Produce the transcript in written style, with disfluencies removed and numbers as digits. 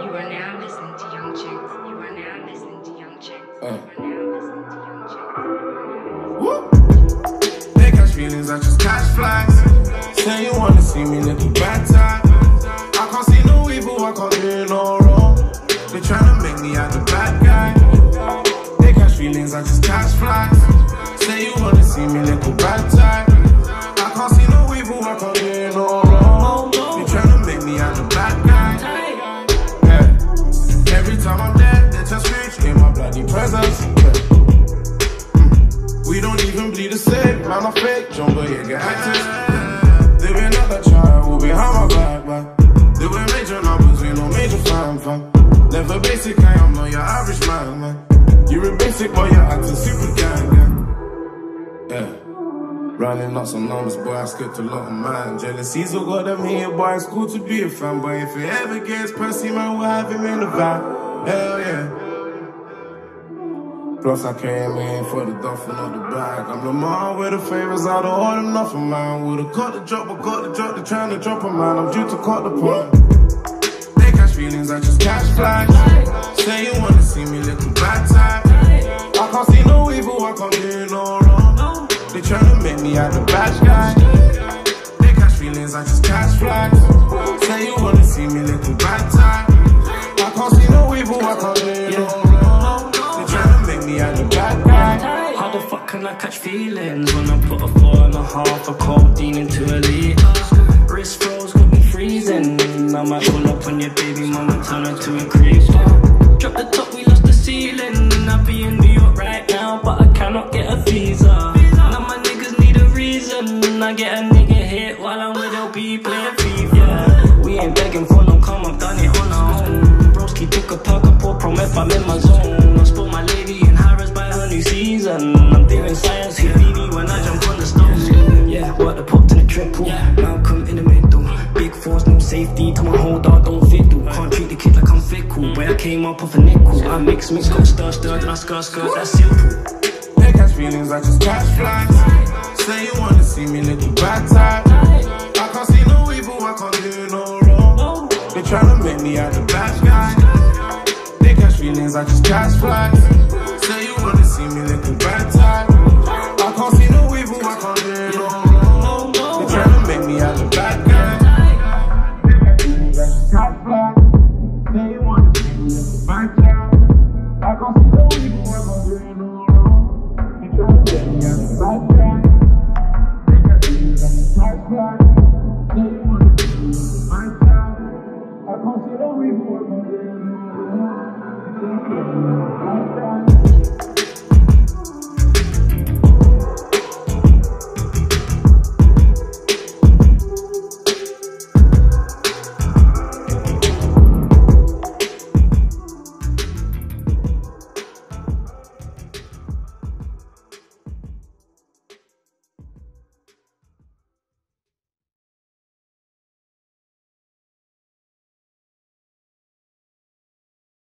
are now listening to Yxng Bane. You are now listening to Yxng Bane. You are now listening to Yxng Bane. They catch feelings, I just catch flies. Say you wanna see me looking bad time. I can't see no evil, I can't do no wrong. They tryna make me out the bad guy. They catch feelings, I just catch flies. Say you wanna see me looking bad time. I can't see no evil, I can't do no wrong. They tryna make me out the bad guy. Yeah. Every time I'm there, they just reach in my bloody presence. We don't even bleed the same, man, I'm fake, jungle, yeah, get actors. They be another child who behind my back, but they were major numbers, we no major fam. Never basic, I am not your average man. You're a basic, but you're acting super gang. Yeah. Running up some numbers, boy, I skipped a lot of mine. Jealousy's all got them here, boy, it's cool to be a fan. But if it ever gets pressy, man, we'll have him in the van. Hell yeah. Plus I came in for the duffel of the bag. I'm the man with the favors out of all them nothing, man. Would've cut the drop, but got the drop, they're trying to drop a man. I'm due to cut the point. They catch feelings, I just catch flies. Say you wanna see me looking bad time. I can't see no evil, I can't do no wrong. They tryna make me out the bad guy. They catch feelings, I just catch flies. Say you wanna see me looking bad time. I can't see no evil, I can't do no wrong. They tryna make me out the bad guy. How the fuck can I catch feelings when I put a 4.5 of codeine into a liter? Wrist froze, got me freezing. I might pull up on your baby mama and turn her to a creeper. Drop the top, we lost the ceiling. I'll be in New York right now, but I cannot get a visa. Now my niggas need a reason. I get a nigga hit while I'm with LB playing FIFA. Yeah, we ain't begging for no come, I've done it on our own. Broski took a perk, I pour prom if I'm in my zone. I spoke my lady in Harris by her new season. I'm doing science, Houdini when I jump on the stove. Yeah, work the pot to the triple. Malcolm in the middle. Big force, no safety. To my whole dog, don't fiddle. Can't treat the kid like I'm fickle. Where I came up off a nickel. I mix, got stir, then I skirt, that's simple. They catch feelings, I just catch flies. Say you wanna see me looking bad time.